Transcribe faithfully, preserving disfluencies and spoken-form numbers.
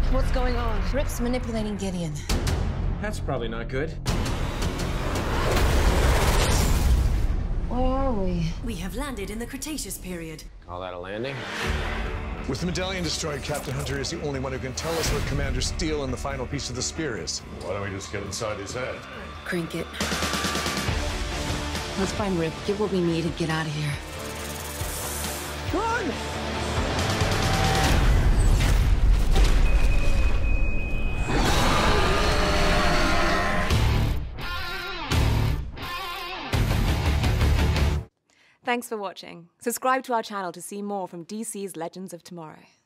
What's going on? Rip's manipulating Gideon. That's probably not good. Where are we? We have landed in the Cretaceous period. Call that a landing? With the medallion destroyed, Captain Hunter is the only one who can tell us what Commander Steele and the final piece of the spear is. Why don't we just get inside his head? Crank it. Let's find Rip, get what we need, and get out of here. Run! Thanks for watching. Subscribe to our channel to see more from D C's Legends of Tomorrow.